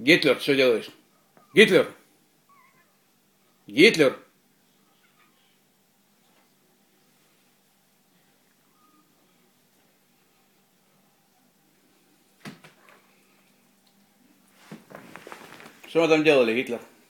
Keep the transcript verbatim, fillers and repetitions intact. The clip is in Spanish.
Гитлер, что делаешь? Гитлер! Гитлер! Что вы там делали, Гитлер?